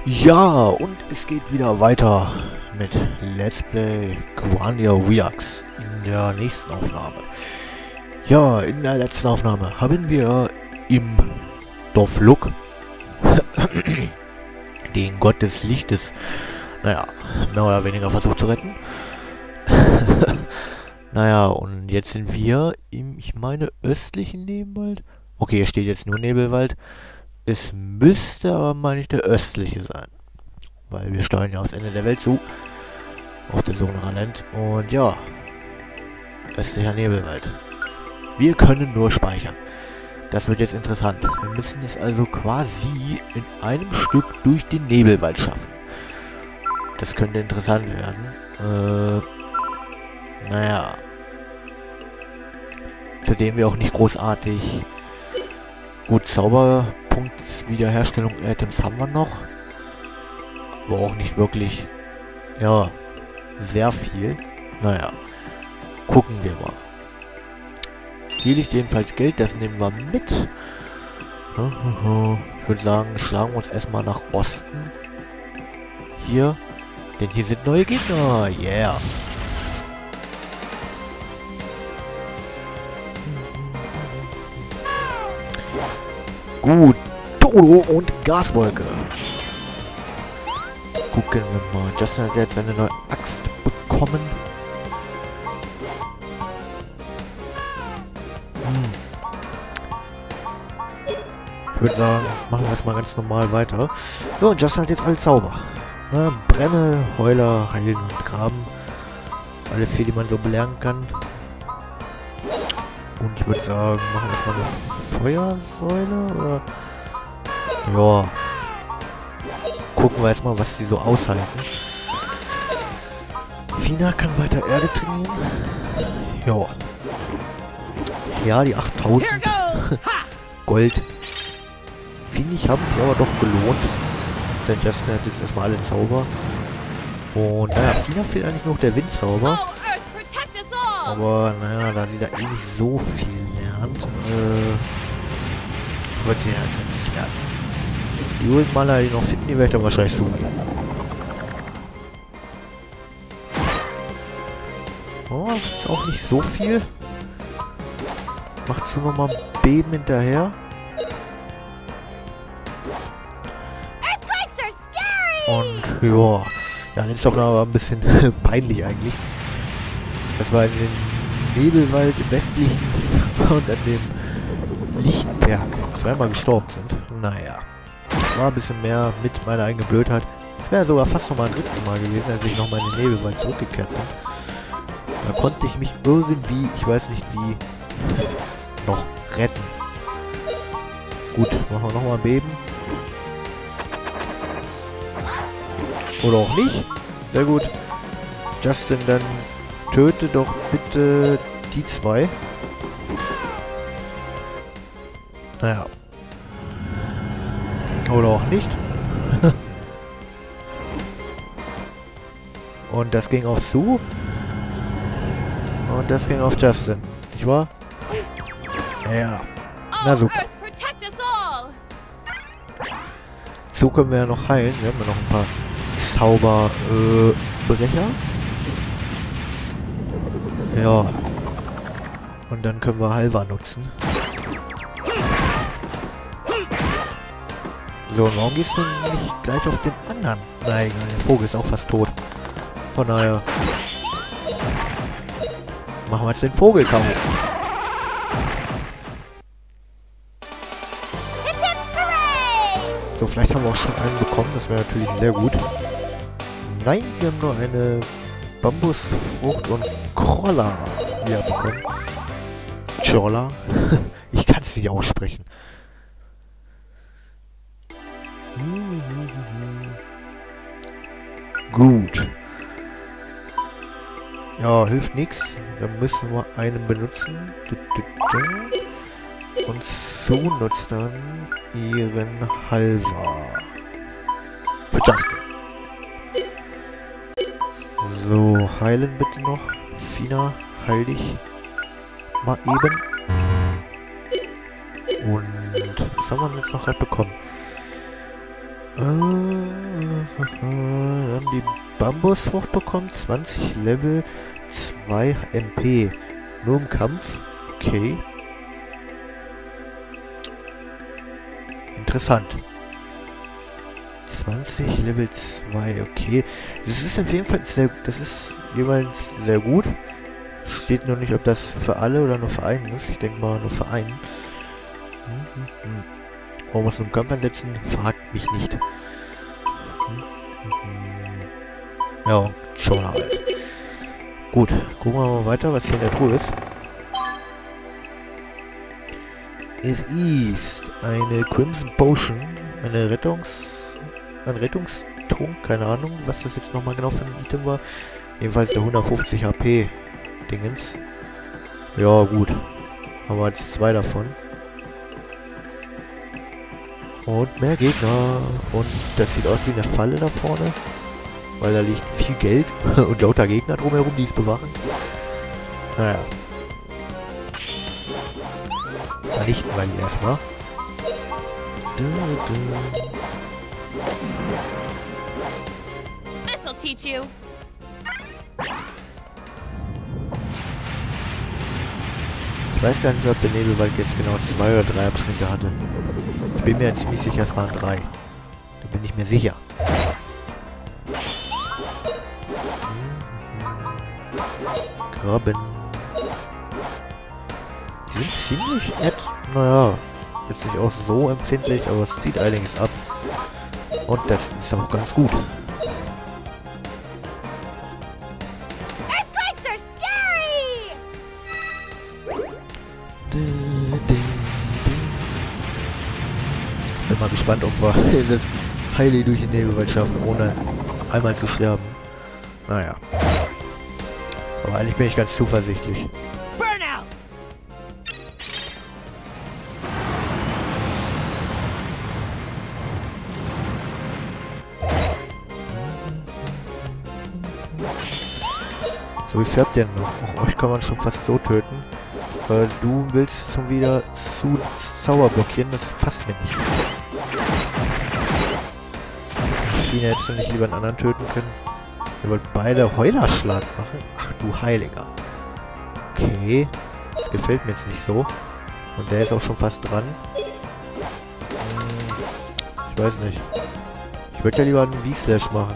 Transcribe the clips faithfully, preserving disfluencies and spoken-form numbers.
Ja, und es geht wieder weiter mit Let's Play Grandia Redux in der nächsten Aufnahme. Ja, in der letzten Aufnahme haben wir im Dorf Luk den Gott des Lichtes, naja, mehr oder weniger versucht zu retten. Naja, und jetzt sind wir im, ich meine, östlichen Nebenwald. Okay, hier steht jetzt nur Nebelwald. Es müsste aber, meine ich, der östliche sein. Weil wir steuern ja aufs Ende der Welt zu. Auf der Sohnraland. Und ja. Östlicher Nebelwald. Wir können nur speichern. Das wird jetzt interessant. Wir müssen es also quasi in einem Stück durch den Nebelwald schaffen. Das könnte interessant werden. Äh, naja. Zudem wir auch nicht großartig... Gut, Zauberpunkt-Wiederherstellung Items haben wir noch. Aber auch nicht wirklich, ja, sehr viel. Naja, gucken wir mal. Hier liegt jedenfalls Geld, das nehmen wir mit. Ich würde sagen, schlagen wir uns erstmal nach Osten. Hier, denn hier sind neue Gegner. Yeah. Gut, Dodo und Gaswolke. Gucken wir mal. Justin hat jetzt eine neue Axt bekommen. Hm. Ich würde sagen, machen wir erstmal ganz normal weiter. So, und Justin hat jetzt alle Zauber. Na, Brenne, Heuler, Heilen und Graben. Alle vier, die man so belernen kann. Und ich würde sagen, machen wir erstmal eine Feuersäule, oder? Ja. Gucken wir erstmal, was die so aushalten. Fina kann weiter Erde trainieren. Ja. Ja, die achttausend Gold. Finde ich, haben sich aber doch gelohnt. Denn Justin hat jetzt erstmal alle Zauber. Und naja, Fina fehlt eigentlich noch der Windzauber. Aber naja, da sie da eh nicht so viel lernt, äh, wird sie ja als letztes lernen. Die übrigen Maler, die noch finden, die werde ich dann wahrscheinlich suchen. Oh, das ist jetzt auch nicht so viel. Macht zu nochmal ein Beben hinterher. Und ja, ja, jetzt doch noch ein bisschen peinlich eigentlich. Das war in den Nebelwald im westlichen und an dem Lichtberg zweimal gestorben sind. Naja, war ein bisschen mehr mit meiner eigenen Blödheit. Es wäre sogar fast nochmal ein drittes Mal gewesen, als ich nochmal in den Nebelwald zurückgekehrt bin. Da konnte ich mich irgendwie, ich weiß nicht wie, noch retten. Gut, machen wir nochmal ein Beben. Oder auch nicht. Sehr gut. Justin, dann töte doch bitte die zwei. Naja. Oder auch nicht. Und das ging auf Sue. Und das ging auf Justin. Nicht wahr? Ja. Na super. So können wir ja noch heilen. Wir haben ja noch ein paar Zauberbrecher. Äh, ja. Und dann können wir Halva nutzen. So, und warum gehst du nicht gleich auf den anderen? Nein, der Vogel ist auch fast tot. Von daher machen wir jetzt den Vogel kaum. So, vielleicht haben wir auch schon einen bekommen. Das wäre natürlich sehr gut. Nein, wir haben nur eine Bambusfrucht und Krolla wieder bekommen. Krolla? Ich kann es nicht aussprechen. Gut. Ja, hilft nichts. Dann müssen wir einen benutzen. Und so nutzt dann ihren Halva. Für Justin. So, heilen bitte noch. Fina, heil dich mal eben. Und was haben wir jetzt noch gerade bekommen? Äh, wir haben die Bambusfrucht bekommen, zwanzig Level, zwei M P. Nur im Kampf. Okay. Interessant. zwanzig Level zwei, okay. Das ist auf jeden Fall sehr, das ist jeweils sehr gut. Steht nur nicht, ob das für alle oder nur für einen ist. Ich denke mal nur für einen. Hm, hm, hm. Warum muss man im Kampf einsetzen? Fragt mich nicht. Hm, hm, hm. Ja, und schon halt. Gut, gucken wir mal weiter, was hier in der Truhe ist. Es ist eine Crimson Potion, eine Rettungs... ein Rettungstrunk, keine Ahnung, was das jetzt nochmal genau für ein Item war. Jedenfalls der hundertfünfzig H P Dingens. Ja, gut. Haben wir jetzt zwei davon. Und mehr Gegner. Und das sieht aus wie eine Falle da vorne. Weil da liegt viel Geld und lauter Gegner drumherum, die es bewachen. Naja. Vernichten wir die erstmal. This'll teach you. Ich weiß gar nicht mehr, ob der Nebelwald jetzt genau zwei oder drei Abschnitte hatte. Ich bin mir jetzt ziemlich sicher, es waren drei. Da bin ich mir sicher. Graben. Die sind ziemlich nett. Naja, jetzt nicht auch so empfindlich, aber es zieht einiges ab. Und das ist auch ganz gut. Earthquakes are scary! Bin mal gespannt, ob wir das Heile durch den Nebelwald schaffen, ohne einmal zu sterben. Naja. Aber eigentlich bin ich ganz zuversichtlich. Burnout! So, wie färbt der noch? Auch euch kann man schon fast so töten. Äh, du willst schon wieder zu Zauber blockieren, das passt mir nicht. Ich will jetzt nicht lieber einen anderen töten können. Ihr wollt beide Heulerschlag machen? Ach du Heiliger. Okay. Das gefällt mir jetzt nicht so. Und der ist auch schon fast dran. Hm, ich weiß nicht. Ich würde ja lieber einen V-Slash machen.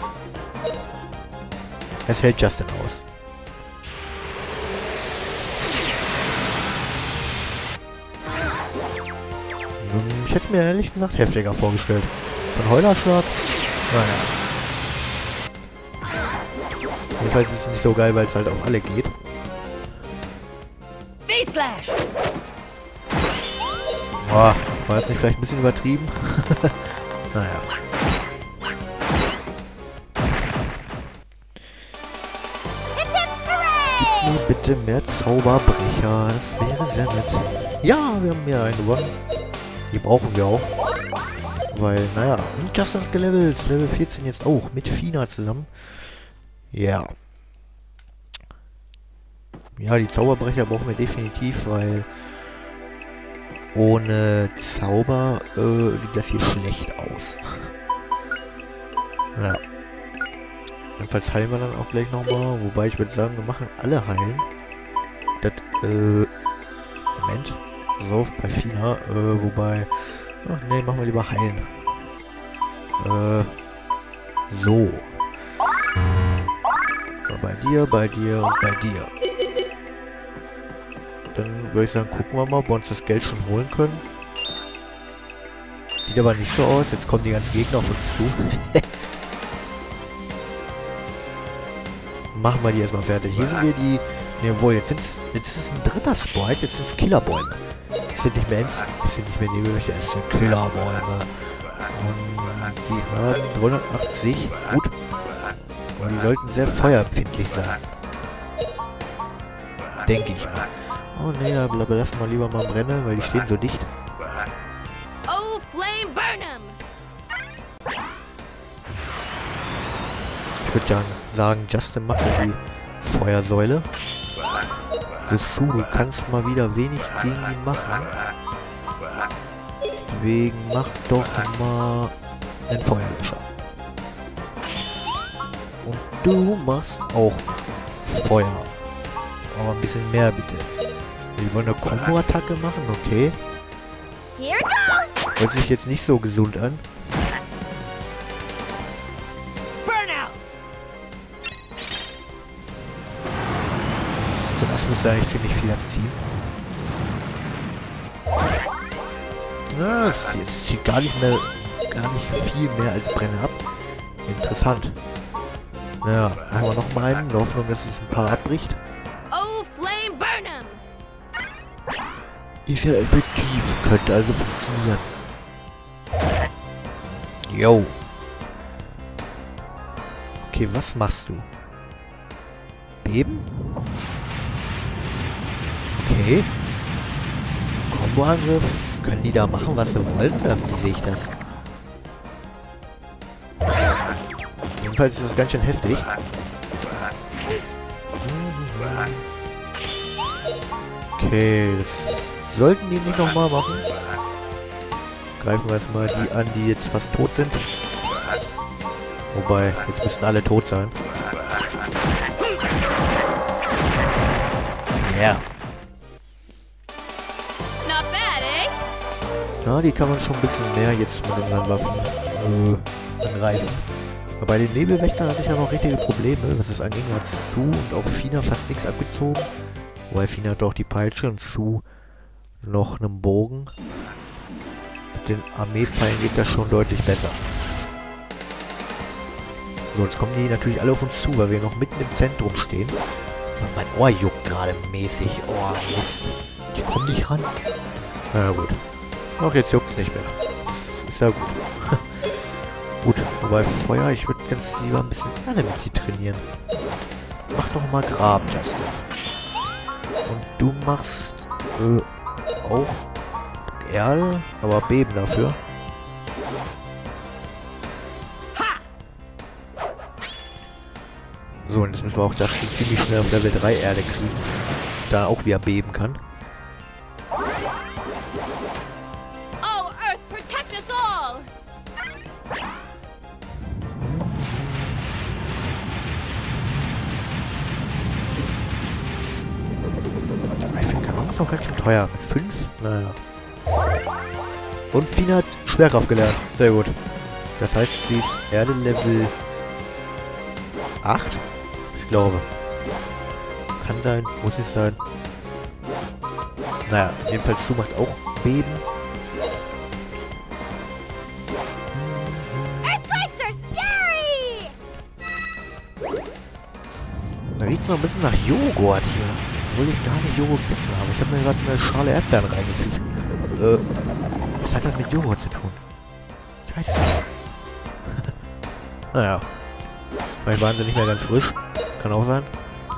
Es hält Justin aus. Ich hätte es mir ehrlich gesagt heftiger vorgestellt. Von Heulerschlag? Naja. Jedenfalls ist es nicht so geil, weil es halt auf alle geht. V-Slash! Boah, war das nicht vielleicht ein bisschen übertrieben? Naja. Gib mir bitte mehr Zauberbrecher. Das wäre sehr nett. Ja, wir haben mehr einen gewonnen. Die brauchen wir auch. Weil, naja, Justin hat gelevelt. Level vierzehn jetzt auch. Mit Fina zusammen. Ja. Yeah. Ja, die Zauberbrecher brauchen wir definitiv, weil ohne Zauber äh, sieht das hier schlecht aus. Ja. Jedenfalls heilen wir dann auch gleich nochmal. Wobei ich würde sagen, wir machen alle heilen. Das, äh... Moment. So, bei Fina. Äh, wobei... Ach nee, machen wir lieber heilen. Äh... So. So, bei dir, bei dir und bei dir. Dann würde ich sagen, gucken wir mal, ob wir uns das Geld schon holen können. Sieht aber nicht so aus. Jetzt kommen die ganzen Gegner auf uns zu. Machen wir die erstmal fertig. Hier sind wir die... Ne, wohl, jetzt sind's... Jetzt ist es ein dritter Sprite. Jetzt sind es Killerbäume. Das sind nicht mehr ins... Das sind nicht mehr Nebelwächter. Es sind Killerbäume. Und die haben dreihundertachtzig. Gut. Aber die sollten sehr feuerempfindlich sein. Denke ich mal. Oh ne, da lassen wir lieber mal brennen, weil die stehen so dicht. Oh, flame, burn 'em! Ich würde sagen, Justin macht ja die Feuersäule. Siehst du, du kannst mal wieder wenig gegen ihn machen. Deswegen mach doch mal einen Feuerlöscher. Und du machst auch Feuer. Aber ein bisschen mehr bitte. Wir wollen eine Combo-Attacke machen, okay. Here goes! Hört sich jetzt nicht so gesund an. Burnout! So, das müsste eigentlich ziemlich viel abziehen. Na, es jetzt zieht gar nicht mehr, gar nicht viel mehr als Brenner ab. Interessant. Naja, machen wir noch mal einen, in der Hoffnung, dass es ein paar abbricht. Oh, Flame Burnham! Ist ja effektiv, könnte also funktionieren. Yo. Okay, was machst du? Beben? Okay. Komboangriff. Können die da machen, was sie wollen? Oder wie sehe ich das? Jedenfalls ist das ganz schön heftig. Okay, das sollten die nicht nochmal machen. Greifen wir erstmal die an, die jetzt fast tot sind. Wobei, jetzt müssten alle tot sein. Ja. Yeah. Not bad, eh? Na, die kann man schon ein bisschen mehr jetzt mit unseren Waffen äh, angreifen. Aber bei den Nebelwächtern hatte ich ja noch richtige Probleme. Was das anging, hat Sue und auch Fina fast nichts abgezogen. Wobei Fina hat auch die Peitsche und Sue noch einen Bogen. Mit den Armeefallen geht das schon deutlich besser. So, jetzt kommen die natürlich alle auf uns zu, weil wir noch mitten im Zentrum stehen. Und mein Ohr juckt gerade mäßig. Oh, Mist. Ich komme nicht ran. Na gut. Ach, jetzt juckt's nicht mehr. Das ist ja gut. Gut, wobei Feuer, ich würde ganz lieber ein bisschen Erde mit die trainieren. Mach doch mal Graben, das. Und du machst äh, auch Erde, aber Beben dafür. So, und jetzt müssen wir auch das ziemlich schnell auf Level drei Erde kriegen. Da auch wieder beben kann. Oh, Earth, protect us all! Ich finde, Kanon ist auch ganz schön teuer. Mit fünf? Naja. Und Fina hat Schwerkraft gelernt. Sehr gut. Das heißt, sie ist Erde Level acht? Ich glaube. Kann sein, muss es sein. Naja, jedenfalls Sue macht auch Beben. Earthquakes are scary! Da riecht es noch ein bisschen nach Joghurt hier. Obwohl ich gar nicht Joghurt gegessen habe. Ich habe mir gerade eine Schale Erdbeeren reingepfiffen. Äh, was hat das mit Joghurt zu tun? Ich weiß es nicht. Naja. Vielleicht waren sie nicht mehr ganz frisch. Kann auch sein.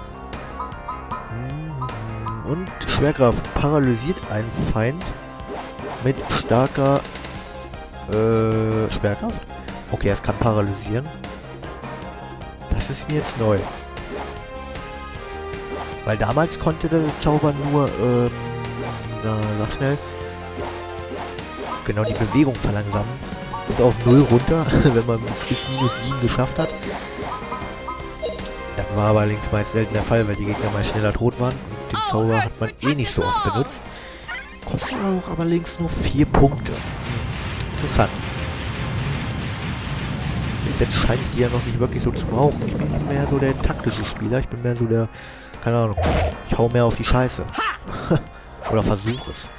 Und Schwerkraft paralysiert einen Feind mit starker äh, Schwerkraft. Okay, es kann paralysieren. Das ist mir jetzt neu. Weil damals konnte der Zauber nur, ähm, na, sag schnell, genau die Bewegung verlangsamen. Bis auf null runter, wenn man es bis minus sieben geschafft hat. Das war aber allerdings meist selten der Fall, weil die Gegner mal schneller tot waren. Und den Zauber hat man eh nicht so oft benutzt. Kostet auch aber allerdings nur vier Punkte. Interessant. Bis jetzt scheine ich die ja noch nicht wirklich so zu brauchen. Ich bin nicht mehr so der taktische Spieler. Ich bin mehr so der, keine Ahnung, ich hau mehr auf die Scheiße. Oder versuche es.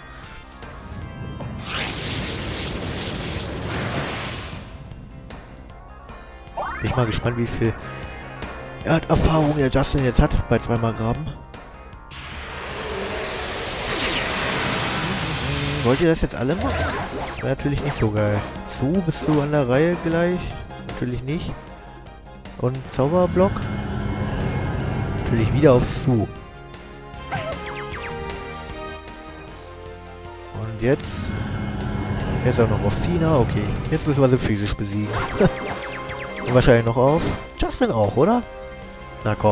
Bin ich mal gespannt, wie viel Erderfahrung der Justin jetzt hat bei zweimal Graben. Wollt ihr das jetzt alle machen? Das wäre natürlich nicht so geil. So, bist du an der Reihe gleich? Natürlich nicht. Und Zauberblock? Natürlich wieder auf Zu. Und jetzt? Jetzt auch noch auf Fina. Okay, jetzt müssen wir sie physisch besiegen. Und wahrscheinlich noch auf Justin auch, oder? Na komm.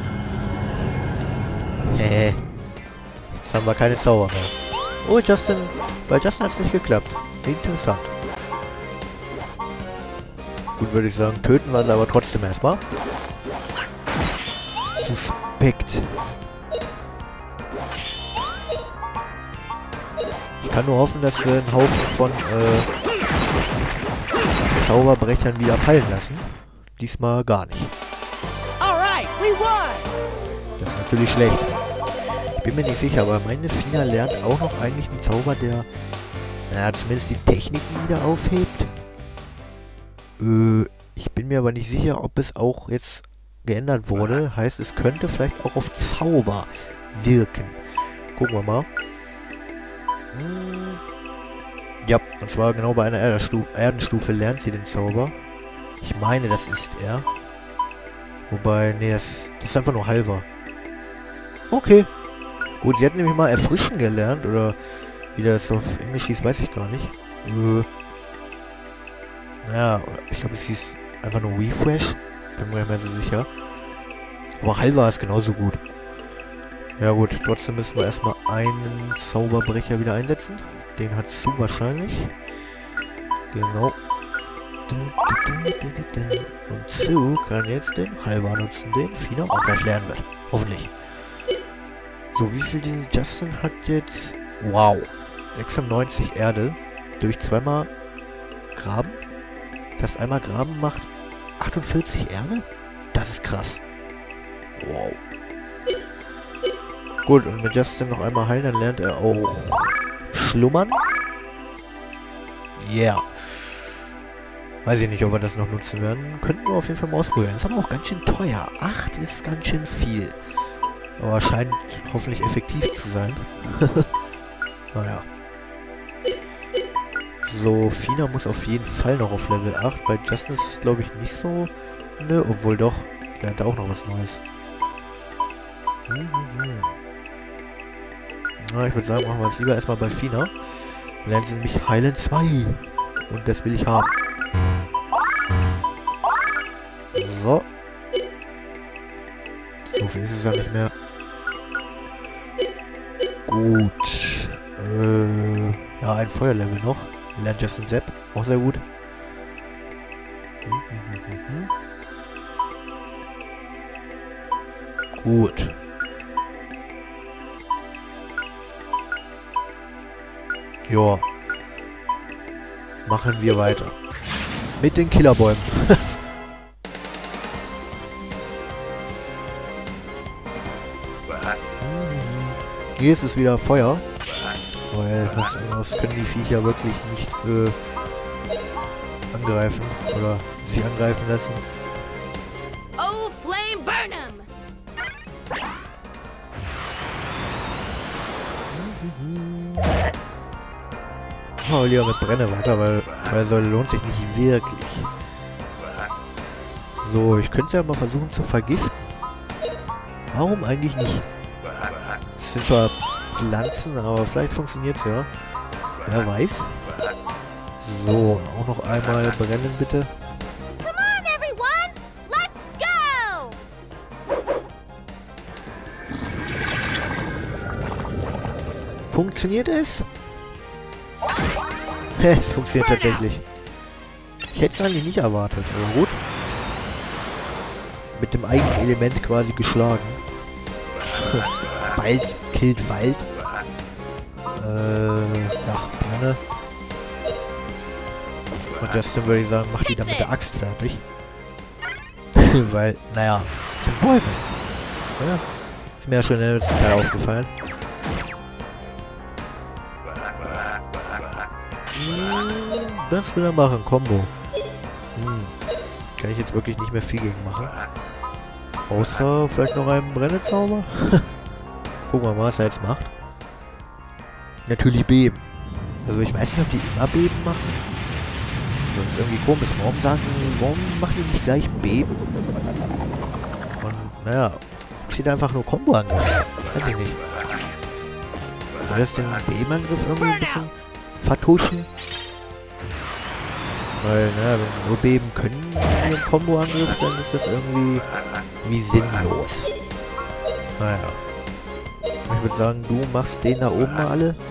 Hehe. Jetzt haben wir keine Zauber mehr. Oh, Justin. Bei Justin hat es nicht geklappt. Interessant. Gut, würde ich sagen, töten wir sie aber trotzdem erstmal. Suspekt. Ich kann nur hoffen, dass wir einen Haufen von äh, Zauberbrechern wieder fallen lassen. Diesmal gar nicht. Das ist natürlich schlecht. Ich bin mir nicht sicher, aber meine Fina lernt auch noch eigentlich einen Zauber, der, naja, zumindest die Techniken wieder aufhebt. Äh, ich bin mir aber nicht sicher, ob es auch jetzt geändert wurde. Heißt, es könnte vielleicht auch auf Zauber wirken. Gucken wir mal. Hm. Ja, und zwar genau bei einer Erdenstu Erdenstufe lernt sie den Zauber. Ich meine, das ist er. Wobei, nee, das, das ist einfach nur halber. Okay. Gut, sie hat nämlich mal erfrischen gelernt, oder wie das auf Englisch hieß, weiß ich gar nicht. Äh, naja, ich glaube, es hieß einfach nur Refresh. Bin mir nicht mehr so sicher. Aber halber ist genauso gut. Ja gut, trotzdem müssen wir erstmal einen Zauberbrecher wieder einsetzen. Den hat Sue wahrscheinlich. Genau. Und Sue kann jetzt den Halber nutzen, den Fina auch gleich lernen wird. Hoffentlich. So, wie viel die Justin hat jetzt? Wow. sechsundneunzig Erde. Durch zweimal Graben. Das einmal Graben macht achtundvierzig Erde? Das ist krass. Wow. Gut, und mit Justin noch einmal heilen, dann lernt er auch Schlummern. Yeah. Weiß ich nicht, ob wir das noch nutzen werden. Könnten wir auf jeden Fall mal ausprobieren. Ist aber auch ganz schön teuer. acht ist ganz schön viel. Aber scheint hoffentlich effektiv zu sein. Naja. So, Fina muss auf jeden Fall noch auf Level acht. Bei Justin ist es, glaube ich, nicht so... Nö, obwohl doch. Lernt er auch noch was Neues. Mhm. Na, ich würde sagen, machen wir es lieber erstmal bei Fina. Dann lernt sie nämlich Heilen zwei. Und das will ich haben. So. So viel ist es ja nicht mehr. Gut. Äh, ja, ein Feuerlevel noch. Lernt Justin Sepp. Auch sehr gut. Gut. Joa. Machen wir weiter. Mit den Killerbäumen. Hier ist es wieder Feuer. Weil was anderes können die Viecher wirklich nicht äh, angreifen. Oder sie angreifen lassen. Oh, flame burn 'em! Oh, lieber mit Brennewetter, weil Feuersäule lohnt sich nicht wirklich. So, ich könnte ja mal versuchen zu vergiften. Warum eigentlich nicht? Das sind zwar Pflanzen, aber vielleicht funktioniert es ja. Wer weiß. So, auch noch einmal brennen, bitte. Come on, everyone! Let's go! Funktioniert es? Es funktioniert tatsächlich. Ich hätte es eigentlich nicht erwartet, aber gut. Mit dem eigenen Element quasi geschlagen. Wald killt Wald. Äh, ja, Brenne. Und Justin würde ich sagen, macht die dann mit der Axt fertig. Weil, naja, das sind Bäume. Ja, ist mir ja schon in der letzten Teil aufgefallen. Das will er machen, Combo. Hm. Kann ich jetzt wirklich nicht mehr viel gegen machen. Außer vielleicht noch einen Brennezauber. Gucken wir mal, was er jetzt macht. Natürlich beben. Also ich weiß nicht, ob die immer beben machen. Das ist irgendwie komisch. Warum sagen, warum machen die nicht gleich beben? Und naja, steht einfach nur Combo-Angriff. Weiß ich nicht. Soll das den Bebenangriff irgendwie ein bisschen vertuschen? Weil, naja, wenn sie nur beben können in ihrem Combo-Angriff, dann ist das irgendwie wie sinnlos. Naja. Ich würde sagen, du machst den da oben mal alle.